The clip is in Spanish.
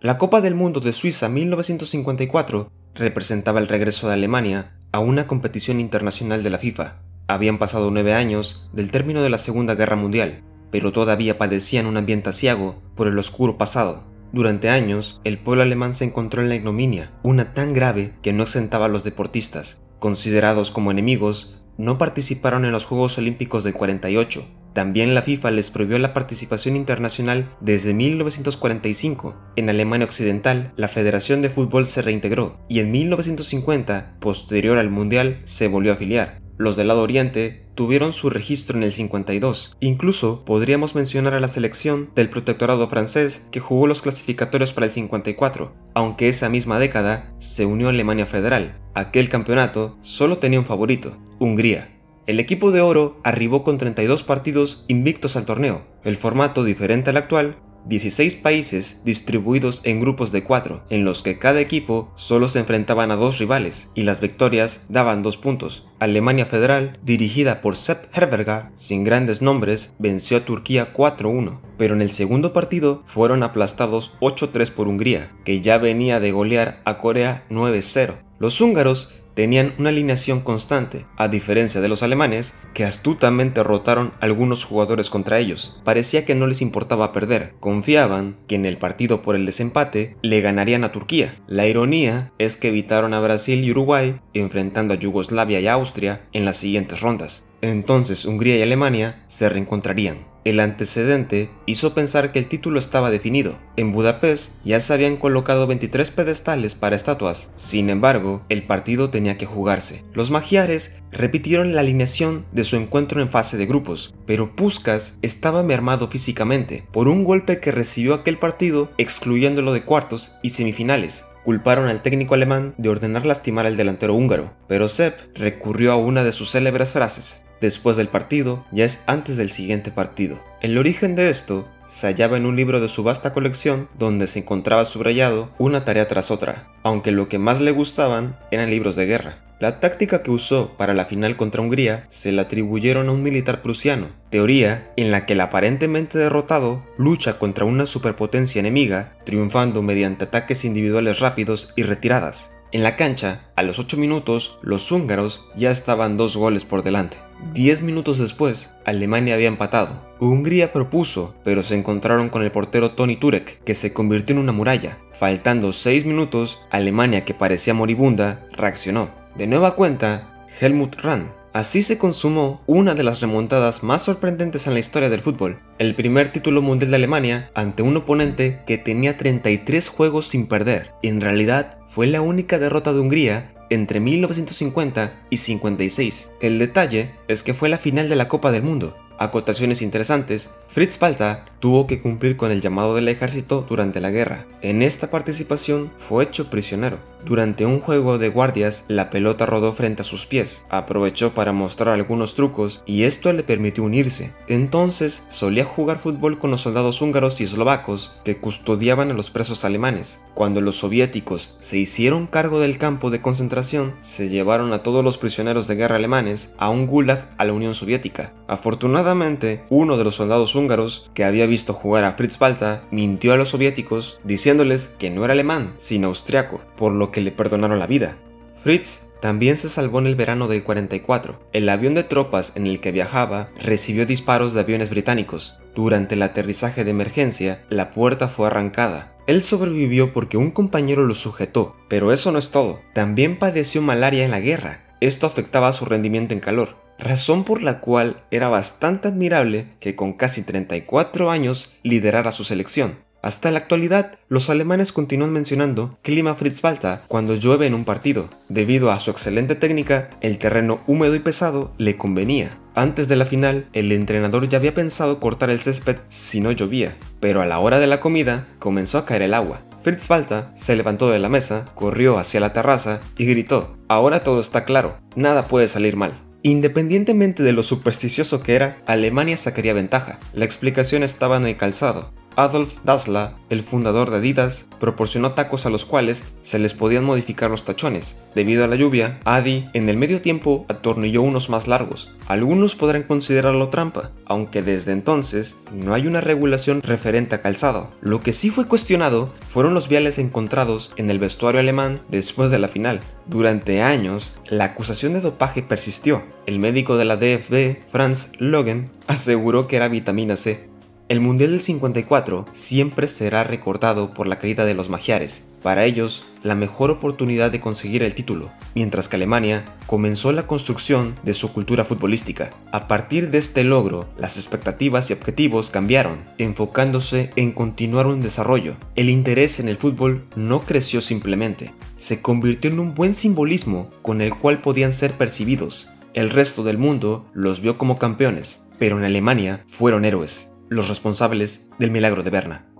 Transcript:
La Copa del Mundo de Suiza 1954 representaba el regreso de Alemania a una competición internacional de la FIFA. Habían pasado 9 años del término de la Segunda Guerra Mundial, pero todavía padecían un ambiente aciago por el oscuro pasado. Durante años, el pueblo alemán se encontró en la ignominia, una tan grave que no exentaba a los deportistas. Considerados como enemigos, no participaron en los Juegos Olímpicos del 48. También la FIFA les prohibió la participación internacional desde 1945. En Alemania Occidental, la Federación de Fútbol se reintegró y en 1950, posterior al Mundial, se volvió a afiliar. Los del lado oriente tuvieron su registro en el 52. Incluso podríamos mencionar a la selección del protectorado francés que jugó los clasificatorios para el 54, aunque esa misma década se unió a Alemania Federal. Aquel campeonato solo tenía un favorito, Hungría. El equipo de oro arribó con 32 partidos invictos al torneo, el formato diferente al actual, 16 países distribuidos en grupos de 4, en los que cada equipo solo se enfrentaban a 2 rivales, y las victorias daban 2 puntos. Alemania Federal, dirigida por Sepp Herberger, sin grandes nombres, venció a Turquía 4-1, pero en el segundo partido fueron aplastados 8-3 por Hungría, que ya venía de golear a Corea 9-0. Los húngaros tenían una alineación constante, a diferencia de los alemanes, que astutamente rotaron algunos jugadores contra ellos. Parecía que no les importaba perder, confiaban que en el partido por el desempate le ganarían a Turquía. La ironía es que evitaron a Brasil y Uruguay, enfrentando a Yugoslavia y Austria en las siguientes rondas. Entonces Hungría y Alemania se reencontrarían. El antecedente hizo pensar que el título estaba definido. En Budapest ya se habían colocado 23 pedestales para estatuas. Sin embargo, el partido tenía que jugarse. Los magiares repitieron la alineación de su encuentro en fase de grupos, pero Puskás estaba mermado físicamente por un golpe que recibió aquel partido, excluyéndolo de cuartos y semifinales. Culparon al técnico alemán de ordenar lastimar al delantero húngaro, pero Sepp recurrió a una de sus célebres frases: después del partido ya es antes del siguiente partido. El origen de esto se hallaba en un libro de su vasta colección donde se encontraba subrayado una tarea tras otra, aunque lo que más le gustaban eran libros de guerra. La táctica que usó para la final contra Hungría se la atribuyeron a un militar prusiano, teoría en la que el aparentemente derrotado lucha contra una superpotencia enemiga, triunfando mediante ataques individuales rápidos y retiradas. En la cancha, a los 8 minutos, los húngaros ya estaban 2 goles por delante. 10 minutos después, Alemania había empatado. Hungría propuso, pero se encontraron con el portero Toni Turek, que se convirtió en una muralla. Faltando 6 minutos, Alemania, que parecía moribunda, reaccionó. De nueva cuenta, Helmut Rahn. Así se consumó una de las remontadas más sorprendentes en la historia del fútbol, el primer título mundial de Alemania ante un oponente que tenía 33 juegos sin perder. En realidad, fue la única derrota de Hungría entre 1950 y 56. El detalle es que fue la final de la Copa del Mundo. Acotaciones interesantes: Fritz Walter tuvo que cumplir con el llamado del ejército durante la guerra. En esta participación fue hecho prisionero. Durante un juego de guardias, la pelota rodó frente a sus pies. Aprovechó para mostrar algunos trucos y esto le permitió unirse. Entonces solía jugar fútbol con los soldados húngaros y eslovacos que custodiaban a los presos alemanes. Cuando los soviéticos se hicieron cargo del campo de concentración, se llevaron a todos los prisioneros de guerra alemanes a un gulag a la Unión Soviética. Afortunadamente, uno de los soldados húngaros que había visto jugar a Fritz Walter mintió a los soviéticos diciéndoles que no era alemán, sino austriaco, por lo que le perdonaron la vida. Fritz también se salvó en el verano del 44. El avión de tropas en el que viajaba recibió disparos de aviones británicos. Durante el aterrizaje de emergencia, la puerta fue arrancada. Él sobrevivió porque un compañero lo sujetó, pero eso no es todo. También padeció malaria en la guerra. Esto afectaba su rendimiento en calor, razón por la cual era bastante admirable que con casi 34 años liderara su selección. Hasta la actualidad, los alemanes continúan mencionando clima Fritz Walter cuando llueve en un partido. Debido a su excelente técnica, el terreno húmedo y pesado le convenía. Antes de la final, el entrenador ya había pensado cortar el césped si no llovía, pero a la hora de la comida comenzó a caer el agua. Fritz Walter se levantó de la mesa, corrió hacia la terraza y gritó: "Ahora todo está claro, nada puede salir mal". Independientemente de lo supersticioso que era, Alemania sacaría ventaja. La explicación estaba en el calzado. Adolf Dassler, el fundador de Adidas, proporcionó tacos a los cuales se les podían modificar los tachones. Debido a la lluvia, Adi en el medio tiempo atornilló unos más largos. Algunos podrán considerarlo trampa, aunque desde entonces no hay una regulación referente a calzado. Lo que sí fue cuestionado fueron los viales encontrados en el vestuario alemán después de la final. Durante años, la acusación de dopaje persistió. El médico de la DFB, Franz Logen, aseguró que era vitamina C. El Mundial del 54 siempre será recordado por la caída de los magiares, para ellos la mejor oportunidad de conseguir el título, mientras que Alemania comenzó la construcción de su cultura futbolística. A partir de este logro, las expectativas y objetivos cambiaron, enfocándose en continuar un desarrollo. El interés en el fútbol no creció simplemente, se convirtió en un buen simbolismo con el cual podían ser percibidos. El resto del mundo los vio como campeones, pero en Alemania fueron héroes, los responsables del milagro de Berna.